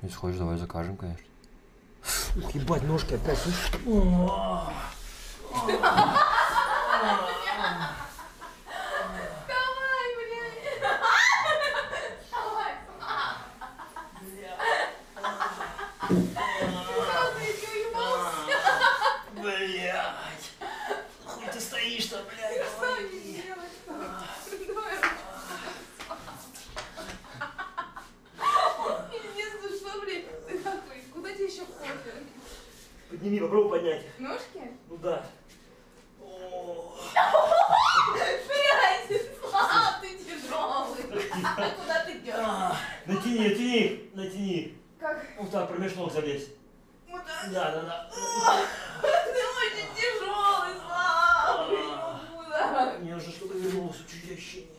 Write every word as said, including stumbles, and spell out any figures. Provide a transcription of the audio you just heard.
Если хочешь, давай закажем, конечно. Ух, ебать, ножки опять. Блять! Хуй ты стоишь-то, блядь, говори! Пиздец, ну что, блядь, ты нахуй, куда тебе еще кофе? Подними, попробуй поднять. Ножки? Ну да. Блядь, Слав, ты тяжелый. А куда ты идешь? Натяни, натяни, натяни. Как? Вот так, промеж ног залезь. Вот так? Да, да, да. Ты очень тяжелый, Слав. Я не могу, да. Мне уже что-то вернулось, чудящее.